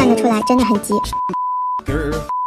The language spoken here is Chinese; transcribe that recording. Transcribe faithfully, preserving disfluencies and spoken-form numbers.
看得出来真的很急。